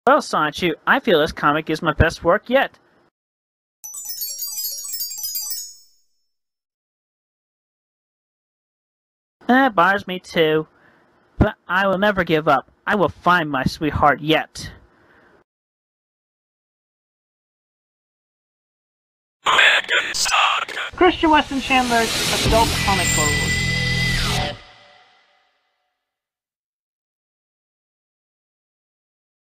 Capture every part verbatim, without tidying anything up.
Well, Sanchu, I feel this comic is my best work yet. That bothers me too. But I will never give up. I will find my sweetheart yet. Christian Weston Chandler's Adult Comic Forward.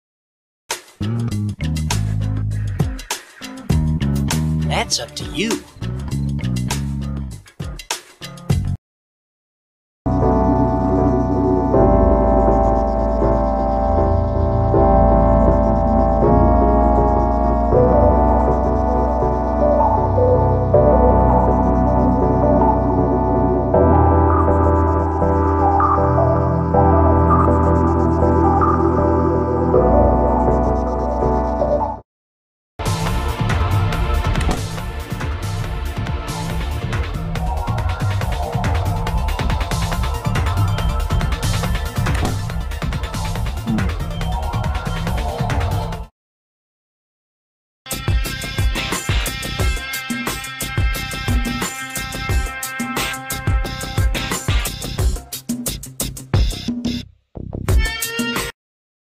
That's up to you.